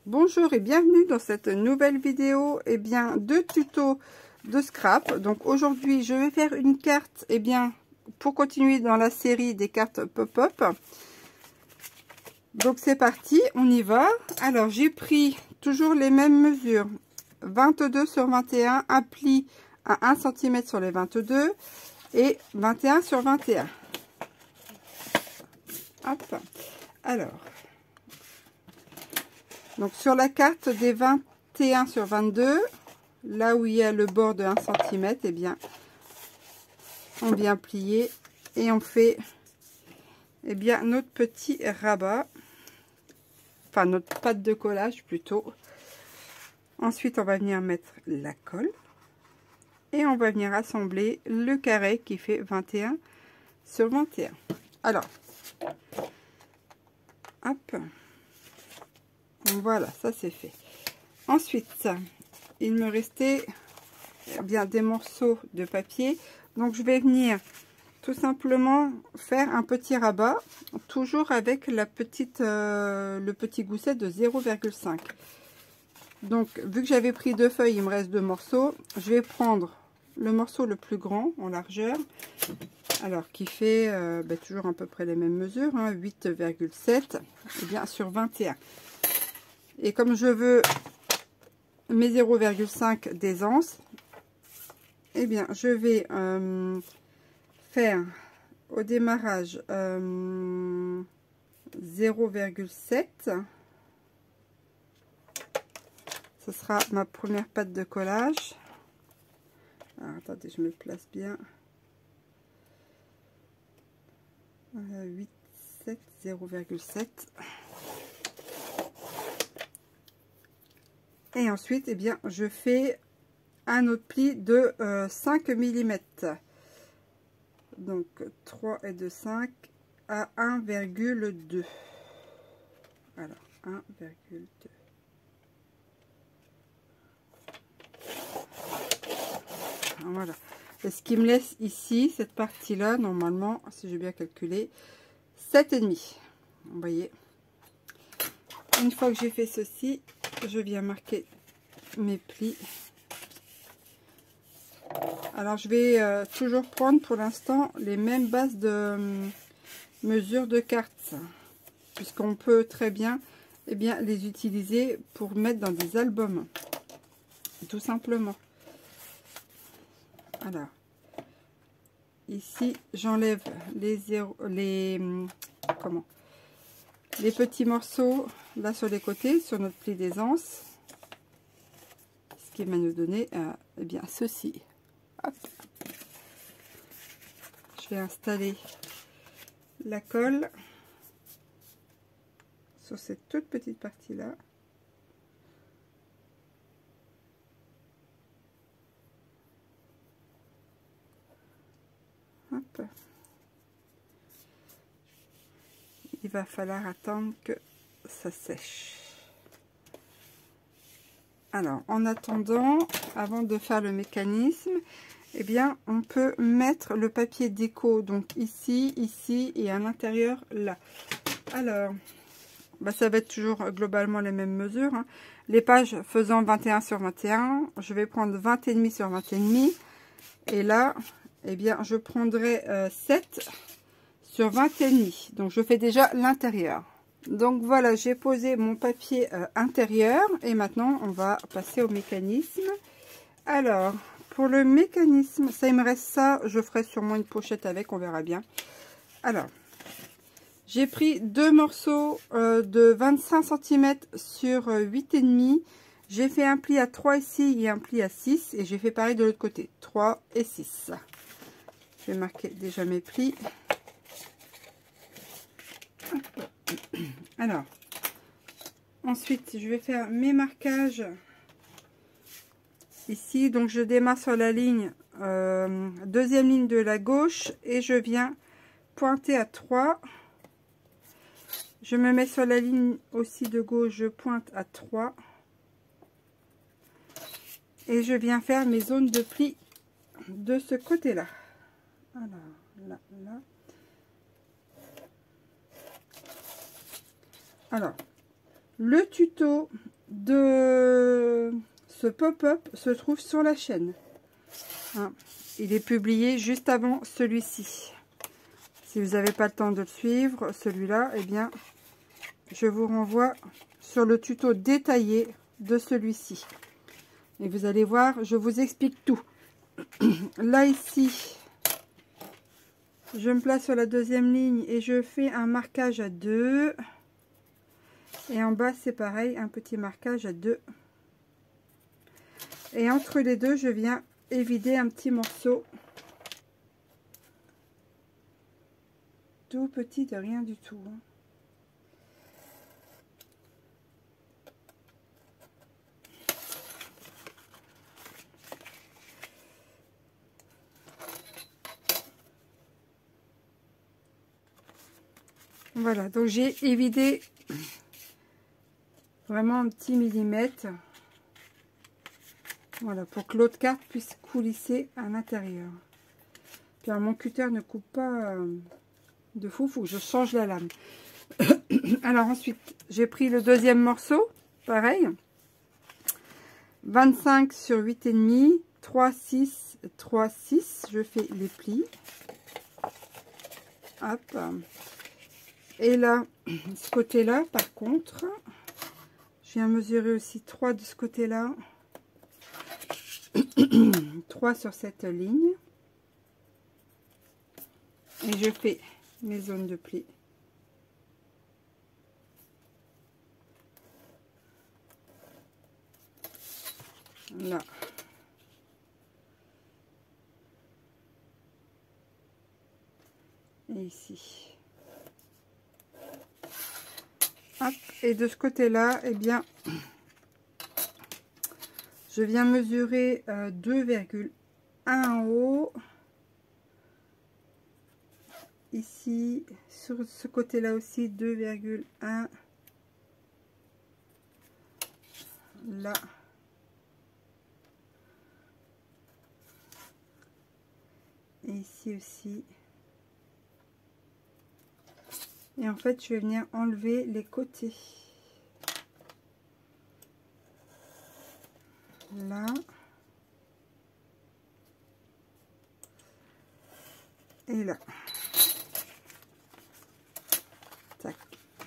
Bonjour et bienvenue dans cette nouvelle vidéo de tuto de scrap. Donc aujourd'hui je vais faire une carte pour continuer dans la série des cartes pop-up. Donc c'est parti, on y va. Alors j'ai pris toujours les mêmes mesures, 22 sur 21, un pli à 1 cm sur les 22 et 21 sur 21. Hop. Alors, donc sur la carte des 21 sur 22, là où il y a le bord de 1 cm, on vient plier et on fait notre petit rabat, enfin notre pâte de collage plutôt. Ensuite on va venir mettre la colle et on va venir assembler le carré qui fait 21 sur 21. Alors, hop, voilà, ça c'est fait. Ensuite il me restait des morceaux de papier, donc je vais venir tout simplement faire un petit rabat, toujours avec la petite le petit gousset de 0,5. donc vu que j'avais pris 2 feuilles, il me reste 2 morceaux. Je vais prendre le morceau le plus grand en largeur, alors qui fait toujours à peu près les mêmes mesures, 8,7 sur 21. Et comme je veux mes 0,5 d'aisance, je vais faire au démarrage 0,7. Ce sera ma première pâte de collage. Alors, attendez, je me place bien. 8, 7, 0,7. Et ensuite, je fais un autre pli de 5 mm. Donc 3 et 2, 5 à 1,2. Alors 1,2. Voilà. Et ce qui me laisse ici, cette partie-là, normalement, si j'ai bien calculé, 7,5. Vous voyez. Une fois que j'ai fait ceci, je viens marquer mes plis. Alors je vais toujours prendre pour l'instant les mêmes bases de mesure de cartes, puisqu'on peut très bien les utiliser pour mettre dans des albums, tout simplement. Alors ici j'enlève les petits morceaux là sur les côtés, sur notre pli d'aisance, ce qui va nous donner ceci. Hop. Je vais installer la colle sur cette toute petite partie là. Hop. Il va falloir attendre que ça sèche. Alors en attendant, avant de faire le mécanisme, on peut mettre le papier déco, donc ici, ici et à l'intérieur là. Alors ça va être toujours globalement les mêmes mesures, les pages faisant 21 sur 21, je vais prendre 20,5 sur 20,5 et là je prendrai 7 sur 20,5. donc je fais déjà l'intérieur. Donc voilà, j'ai posé mon papier intérieur et maintenant on va passer au mécanisme. Alors pour le mécanisme, ça il me reste ça, je ferai sûrement une pochette avec, on verra bien. Alors j'ai pris 2 morceaux de 25 cm sur 8,5. J'ai fait un pli à 3 ici et un pli à 6 et j'ai fait pareil de l'autre côté, 3 et 6. Je vais marquer déjà mes plis. Alors ensuite je vais faire mes marquages ici, donc je démarre sur la ligne deuxième ligne de la gauche et je viens pointer à 3. Je me mets sur la ligne aussi de gauche, je pointe à 3 et je viens faire mes zones de plis de ce côté là. Alors là, là. Alors le tuto de ce pop-up se trouve sur la chaîne. Hein, il est publié juste avant celui-ci. Si vous n'avez pas le temps de le suivre, celui-là, eh bien, je vous renvoie sur le tuto détaillé de celui-ci. Et vous allez voir, je vous explique tout. Là, ici, je me place sur la deuxième ligne et je fais un marquage à 2. Et en bas, c'est pareil, un petit marquage à 2. Et entre les deux, je viens évider un petit morceau. Tout petit de rien du tout. Voilà, donc j'ai évidé vraiment un petit millimètre. Voilà, pour que l'autre carte puisse coulisser à l'intérieur. Car mon cutter ne coupe pas de fou, faut que je change la lame. Alors ensuite, j'ai pris le deuxième morceau, pareil. 25 sur 8,5, 3, 6, 3, 6. Je fais les plis. Hop. Et là, ce côté-là, par contre, je viens mesurer aussi 3 de ce côté-là. 3 sur cette ligne. Et je fais mes zones de plis. Là. Et ici. Hop. Et de ce côté-là, eh bien, je viens mesurer 2,1 en haut. Ici, sur ce côté-là aussi, 2,1. Là. Et ici aussi. Et en fait, je vais venir enlever les côtés. Là. Et là. Tac.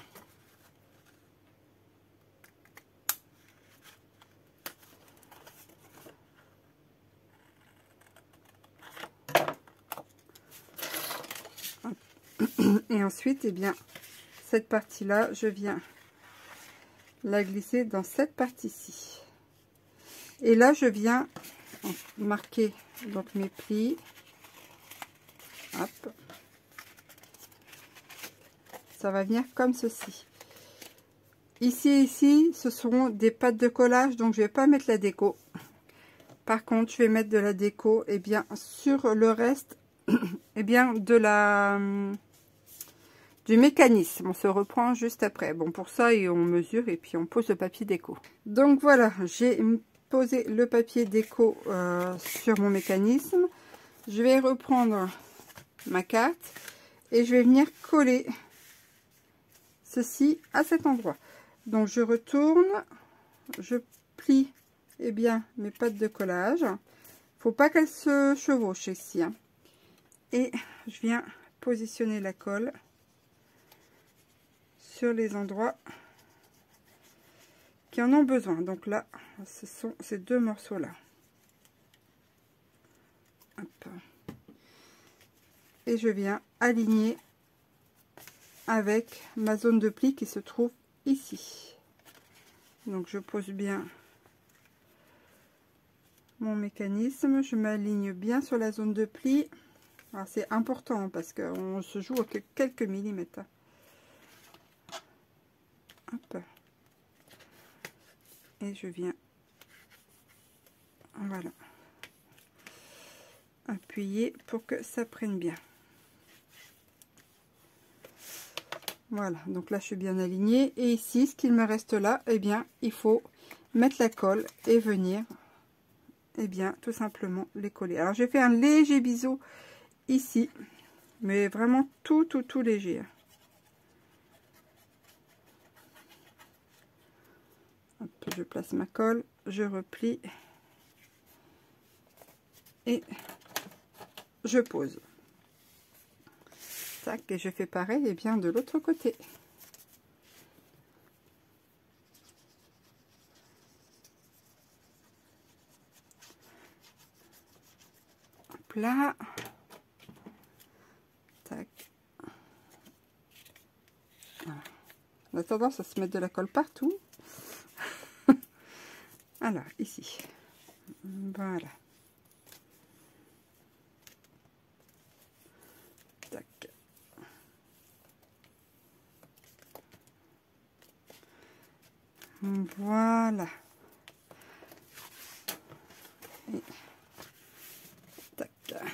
Et ensuite, eh bien, cette partie-là, je viens la glisser dans cette partie-ci. Et là, je viens marquer donc mes plis. Hop. Ça va venir comme ceci. Ici, ce seront des pattes de collage, donc je vais pas mettre la déco. Par contre, je vais mettre de la déco, et bien sur le reste, et bien du mécanisme. On se reprend juste après. Bon, pour ça, et on mesure et puis on pose le papier déco. Donc voilà, j'ai posé le papier déco sur mon mécanisme. Je vais reprendre ma carte et je vais venir coller ceci à cet endroit. Donc je retourne, je plie eh bien mes pattes de collage. Faut pas qu'elles se chevauchent ici, hein. Et je viens positionner la colle sur les endroits qui en ont besoin. Donc là, ce sont ces deux morceaux là. Hop. Et je viens aligner avec ma zone de pli qui se trouve ici. Donc je pose bien mon mécanisme, je m'aligne bien sur la zone de pli. Alors c'est important parce qu'on se joue à quelques millimètres. Hop. Et je viens, voilà, appuyer pour que ça prenne bien. Voilà, donc là je suis bien alignée. Et ici, ce qu'il me reste là, eh bien, il faut mettre la colle et venir, eh bien, tout simplement les coller. Alors j'ai fait un léger biseau ici, mais vraiment tout léger. Hop, je place ma colle, je replie et je pose. Tac, et je fais pareil et bien de l'autre côté. Hop là. Tac. Voilà. On a tendance à se mettre de la colle partout. Alors, ici. Voilà. Tac. Voilà. Et tac.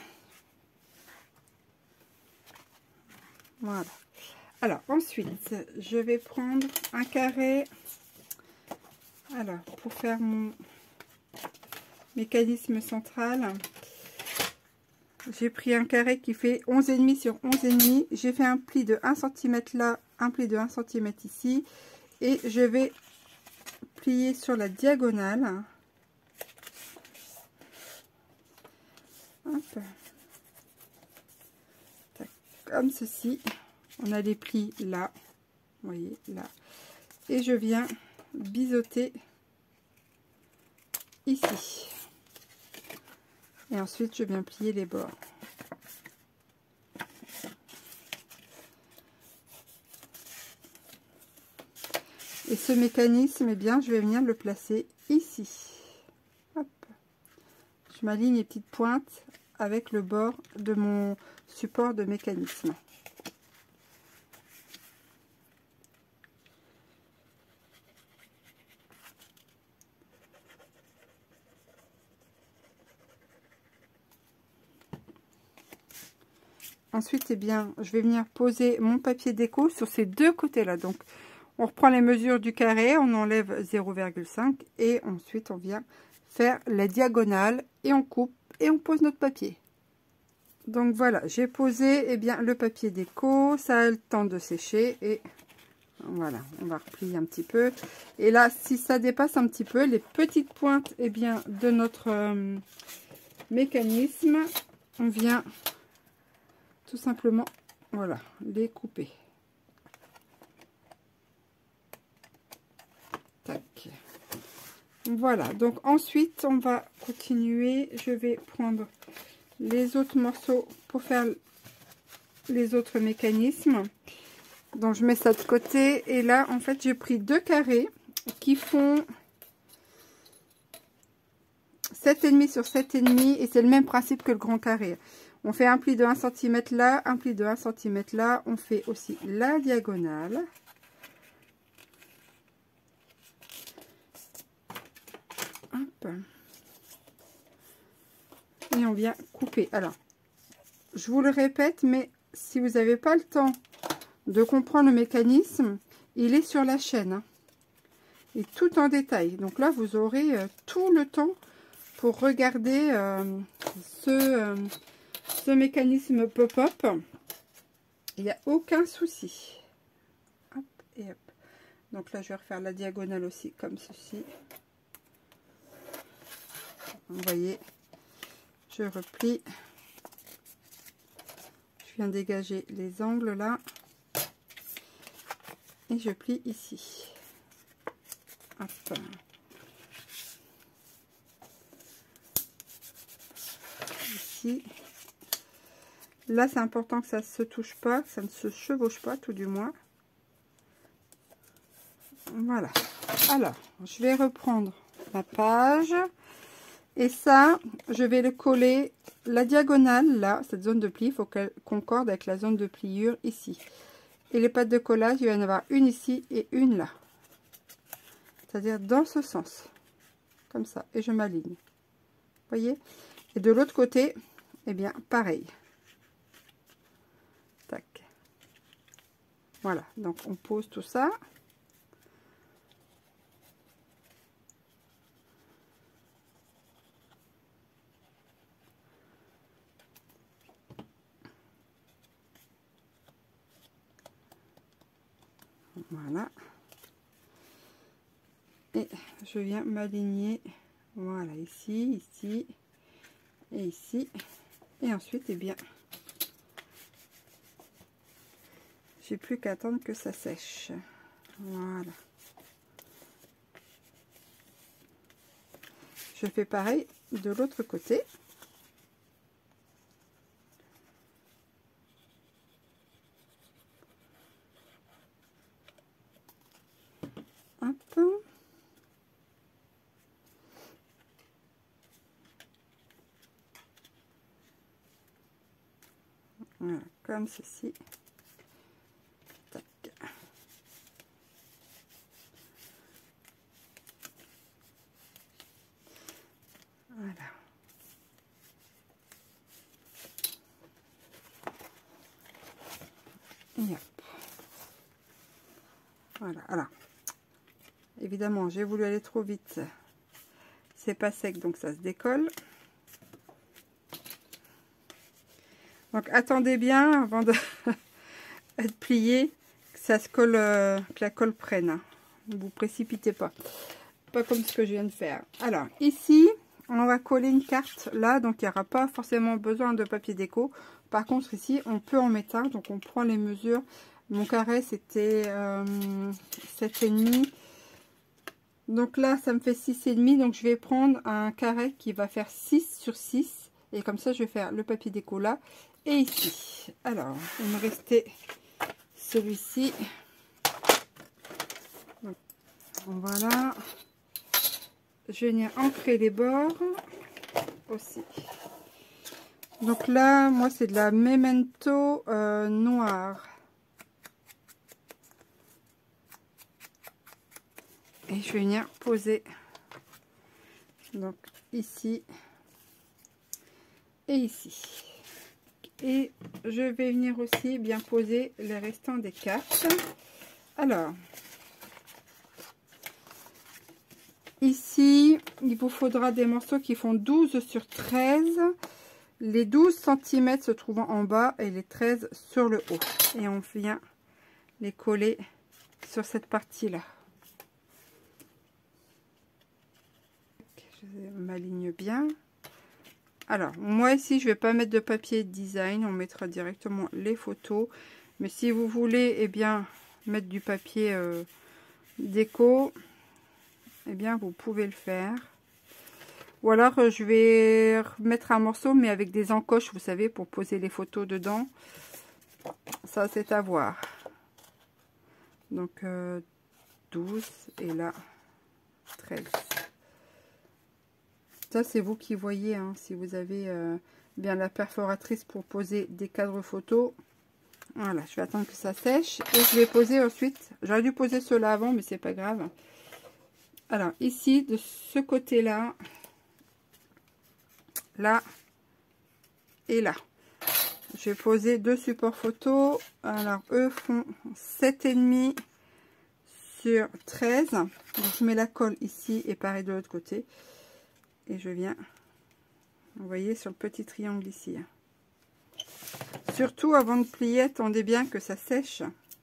Voilà. Alors, ensuite, je vais prendre un carré. Alors, pour faire mon mécanisme central, j'ai pris un carré qui fait 11,5 sur 11,5. J'ai fait un pli de 1 cm là, un pli de 1 cm ici. Et je vais plier sur la diagonale. Hop. Tac, comme ceci. On a les plis là. Vous voyez, là. Et je viens biseauter ici. Et ensuite, je viens plier les bords. Et ce mécanisme, eh bien, je vais venir le placer ici. Hop. Je m'aligne les petites pointes avec le bord de mon support de mécanisme. Ensuite, eh bien, je vais venir poser mon papier déco sur ces deux côtés-là. Donc, on reprend les mesures du carré, on enlève 0,5 et ensuite, on vient faire la diagonale et on coupe et on pose notre papier. Donc, voilà, j'ai posé eh bien, le papier déco. Ça a le temps de sécher et voilà, on va replier un petit peu. Et là, si ça dépasse un petit peu, les petites pointes eh bien, de notre mécanisme, on vient tout simplement, voilà, les couper. Tac. Voilà, donc ensuite, on va continuer. Je vais prendre les autres morceaux pour faire les autres mécanismes. Donc, je mets ça de côté. Et là, en fait, j'ai pris deux carrés qui font 7,5 sur 7,5. Et c'est le même principe que le grand carré. On fait un pli de 1 cm là, un pli de 1 cm là. On fait aussi la diagonale. Hop. Et on vient couper. Alors, je vous le répète, mais si vous n'avez pas le temps de comprendre le mécanisme, il est sur la chaîne. Hein, et tout en détail. Donc là, vous aurez tout le temps pour regarder ce mécanisme pop-up. Il n'y a aucun souci. Hop et hop. Donc là, je vais refaire la diagonale aussi, comme ceci. Vous voyez, je replie. Je viens dégager les angles là. Et je plie ici. Hop. Ici. Là, c'est important que ça ne se touche pas, que ça ne se chevauche pas, tout du moins. Voilà. Alors, je vais reprendre ma page. Et ça, je vais le coller, la diagonale, là, cette zone de pli, il faut qu'elle concorde avec la zone de pliure ici. Et les pattes de collage, il va y en avoir une ici et une là. C'est-à-dire dans ce sens. Comme ça. Et je m'aligne. Vous voyez? Et de l'autre côté, eh bien, pareil. Tac. Voilà. Donc, on pose tout ça. Voilà. Et je viens m'aligner, voilà, ici, ici et ici, et ensuite, eh bien, j'ai plus qu'à attendre que ça sèche. Voilà. Je fais pareil de l'autre côté. Hop. Voilà, comme ceci. Tac. Voilà. Et hop. Voilà. Alors, évidemment, j'ai voulu aller trop vite. C'est pas sec, donc ça se décolle. Donc, attendez bien avant de être plié, que ça se colle, que la colle prenne. Ne vous précipitez pas. Pas comme ce que je viens de faire. Alors, ici, on va coller une carte là, donc il n'y aura pas forcément besoin de papier déco. Par contre, ici, on peut en mettre un. Donc, on prend les mesures. Mon carré, c'était 7,5. Donc là, ça me fait 6,5. Donc, je vais prendre un carré qui va faire 6 sur 6. Et comme ça, je vais faire le papier déco là et ici. Alors, il me restait celui-ci. Voilà. Je vais venir ancrer les bords aussi. Donc là, moi, c'est de la Memento noire. Et je vais venir poser donc ici et ici. Et je vais venir aussi bien poser les restants des cartes. Alors, ici, il vous faudra des morceaux qui font 12 sur 13. Les 12 cm se trouvant en bas et les 13 sur le haut. Et on vient les coller sur cette partie-là. Je m'aligne bien. Alors, moi ici, je vais pas mettre de papier design. On mettra directement les photos. Mais si vous voulez, eh bien, mettre du papier déco, eh bien, vous pouvez le faire. Ou alors, je vais mettre un morceau, mais avec des encoches, vous savez, pour poser les photos dedans. Ça, c'est à voir. Donc, 12 et là, 13. Ça, c'est vous qui voyez, hein, si vous avez bien la perforatrice pour poser des cadres photos. Voilà, je vais attendre que ça sèche. Et je vais poser ensuite, j'aurais dû poser cela avant, mais c'est pas grave. Alors, ici, de ce côté-là, là et là. Je vais poser deux supports photos. Alors, eux font 7,5 sur 13. Donc, je mets la colle ici et pareil de l'autre côté. Et je viens, vous voyez, sur le petit triangle ici. Surtout, avant de plier, attendez bien que ça sèche.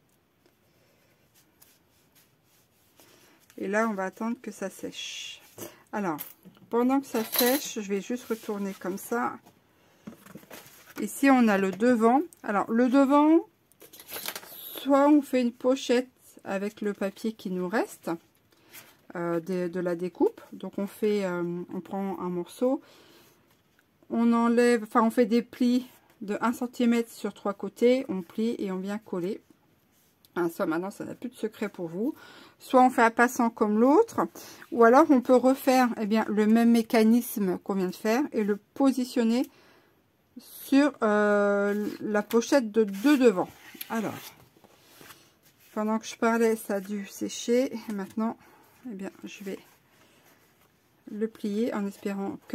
Et là, on va attendre que ça sèche. Alors, pendant que ça sèche, je vais juste retourner comme ça. Ici, on a le devant. Alors, le devant, soit on fait une pochette avec le papier qui nous reste. De la découpe, donc on fait on prend un morceau, on enlève, enfin on fait des plis de 1 cm sur 3 côtés, on plie et on vient coller. Hein, ça maintenant ça n'a plus de secret pour vous. Soit on fait un passant comme l'autre, ou alors on peut refaire eh bien le même mécanisme qu'on vient de faire et le positionner sur la pochette de devant. Alors, pendant que je parlais, ça a dû sécher et maintenant eh bien, je vais le plier en espérant que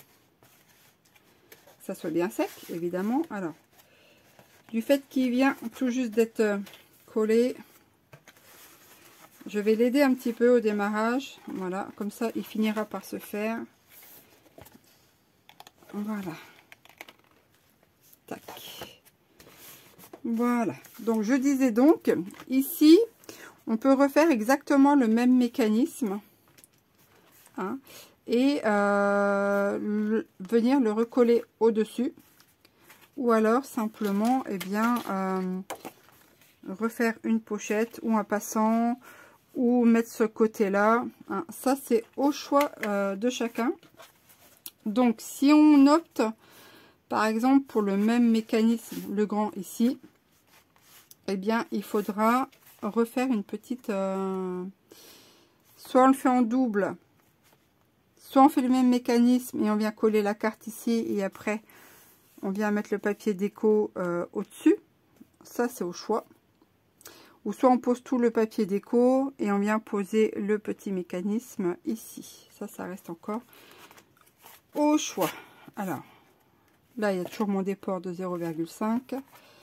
ça soit bien sec, évidemment. Alors, du fait qu'il vient tout juste d'être collé, je vais l'aider un petit peu au démarrage. Voilà, comme ça, il finira par se faire. Voilà. Tac. Voilà. Donc, je disais donc, ici, on peut refaire exactement le même mécanisme. hein, et venir le recoller au-dessus. Ou alors simplement, eh bien, refaire une pochette ou un passant, ou mettre ce côté-là. Hein. Ça, c'est au choix de chacun. Donc, si on opte, par exemple, pour le même mécanisme, le grand ici, eh bien, il faudra refaire une petite... soit on le fait en double, soit on fait le même mécanisme et on vient coller la carte ici, et après, on vient mettre le papier déco au-dessus. Ça, c'est au choix. Ou soit on pose tout le papier déco et on vient poser le petit mécanisme ici. Ça reste encore au choix. Alors, là, il y a toujours mon déport de 0,5.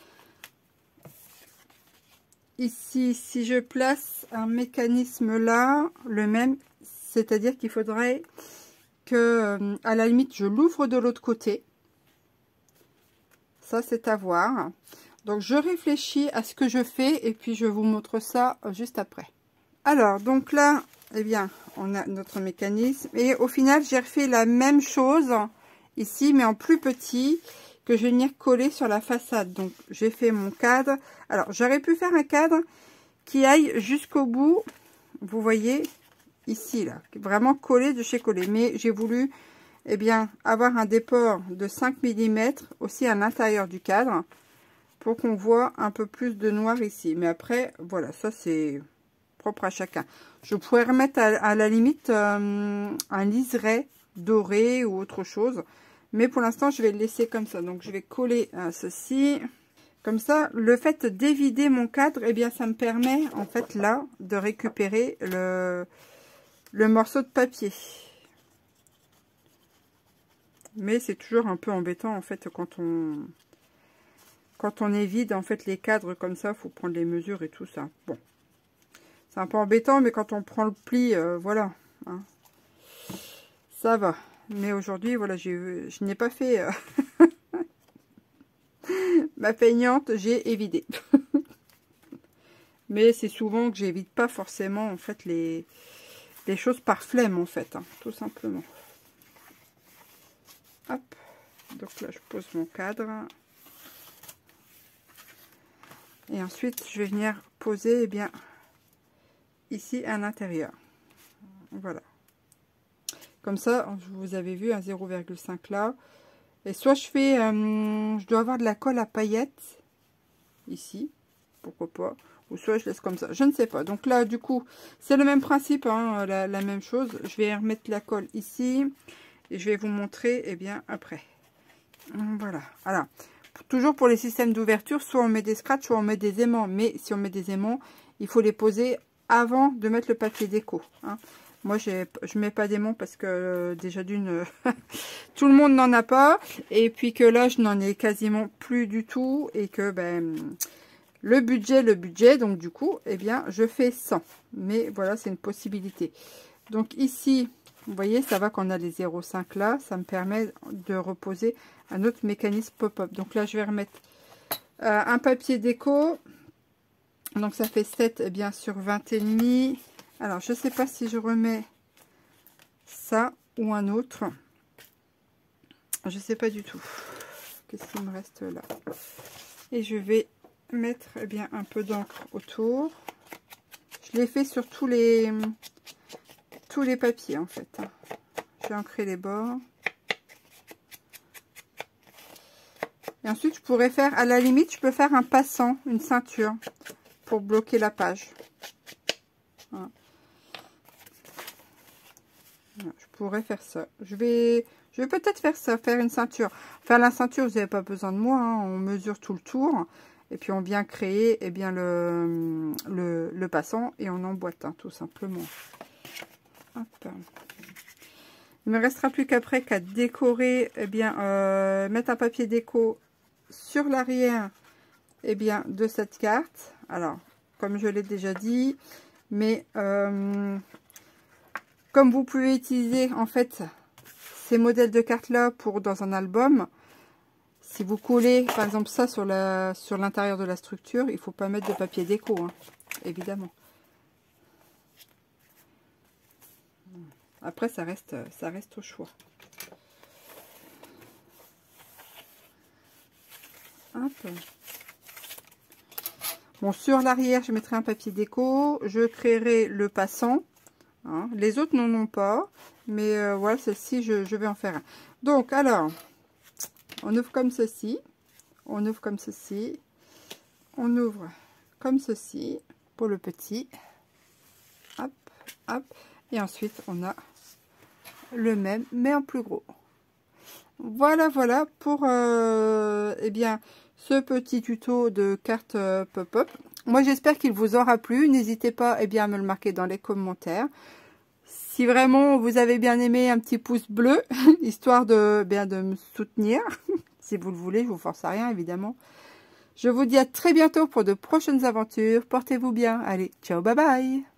Ici, si je place un mécanisme là, le même, c'est-à-dire qu'il faudrait que, à la limite, je l'ouvre de l'autre côté. Ça, c'est à voir. Donc, je réfléchis à ce que je fais et puis je vous montre ça juste après. Alors, donc là, eh bien, on a notre mécanisme. Et au final, j'ai refait la même chose ici, mais en plus petit, que je vais venir coller sur la façade. Donc, j'ai fait mon cadre. Alors, j'aurais pu faire un cadre qui aille jusqu'au bout. Vous voyez, ici, là, vraiment collé de chez collé. Mais j'ai voulu, eh bien, avoir un déport de 5 mm aussi à l'intérieur du cadre, pour qu'on voit un peu plus de noir ici. Mais après, voilà, ça c'est propre à chacun. Je pourrais remettre à la limite un liseré doré ou autre chose. Mais pour l'instant, je vais le laisser comme ça. Donc, je vais coller ceci. Comme ça, le fait d'évider mon cadre, eh bien, ça me permet, en fait, là, de récupérer le morceau de papier. Mais c'est toujours un peu embêtant, en fait, quand on est vide, en fait, les cadres comme ça, il faut prendre les mesures et tout ça. Bon, c'est un peu embêtant, mais quand on prend le pli, voilà, hein, ça va. Mais aujourd'hui, voilà, je n'ai pas fait ma peignante, j'ai évidé. Mais c'est souvent que j'évite pas forcément, en fait, les choses par flemme, en fait, hein, tout simplement. Hop, donc là, je pose mon cadre. Et ensuite, je vais venir poser, eh bien, ici à l'intérieur. Voilà. Comme ça, vous avez vu un 0,5 là. Et soit je fais, je dois avoir de la colle à paillettes ici, pourquoi pas. Ou soit je laisse comme ça, je ne sais pas. Donc là, du coup, c'est le même principe, hein, la même chose. Je vais remettre la colle ici et je vais vous montrer, eh bien, après. Voilà. Alors, toujours pour les systèmes d'ouverture, soit on met des scratchs, soit on met des aimants. Mais si on met des aimants, il faut les poser avant de mettre le papier déco. Hein. Moi, je mets pas d'aimants parce que déjà d'une, tout le monde n'en a pas. Et puis que là, je n'en ai quasiment plus du tout. Et que ben, le budget. Donc du coup, eh bien, je fais 100. Mais voilà, c'est une possibilité. Donc ici, vous voyez, ça va qu'on a les 0,5 là. Ça me permet de reposer un autre mécanisme pop-up. Donc là, je vais remettre un papier déco. Donc ça fait 7 eh bien, sur 20 et demi. Alors, je ne sais pas si je remets ça ou un autre. Je ne sais pas du tout. Qu'est-ce qu'il me reste là? Et je vais mettre eh bien, un peu d'encre autour. Je l'ai fait sur tous les papiers en fait. J'ai ancré les bords. Et ensuite, je pourrais faire, à la limite, je peux faire un passant, une ceinture, pour bloquer la page. Voilà. Je pourrais faire ça. Je vais peut-être faire ça, faire une ceinture. Faire la ceinture, vous n'avez pas besoin de moi. Hein, on mesure tout le tour. Et puis, on vient créer eh bien, le passant et on emboîte, hein, tout simplement. Hop. Il ne me restera plus qu'après qu'à décorer, eh bien, mettre un papier déco sur l'arrière eh bien, de cette carte. Alors, comme je l'ai déjà dit, mais comme vous pouvez utiliser en fait ces modèles de cartes là pour dans un album, si vous collez par exemple ça sur l'intérieur de la structure, il ne faut pas mettre de papier déco, hein, évidemment. Après, ça reste au choix. Hop. Bon, sur l'arrière, je mettrai un papier déco. Je créerai le passant. Hein. Les autres n'en ont pas. Mais voilà, celle-ci, je vais en faire un. Donc, alors, on ouvre comme ceci. On ouvre comme ceci. On ouvre comme ceci pour le petit. Hop, hop. Et ensuite, on a le même, mais en plus gros. Voilà, voilà pour eh bien, ce petit tuto de cartes pop-up. Moi, j'espère qu'il vous aura plu. N'hésitez pas eh bien, à me le marquer dans les commentaires. Si vraiment vous avez bien aimé, un petit pouce bleu, histoire de me soutenir. Si vous le voulez, je vous force à rien, évidemment. Je vous dis à très bientôt pour de prochaines aventures. Portez-vous bien. Allez, ciao, bye bye.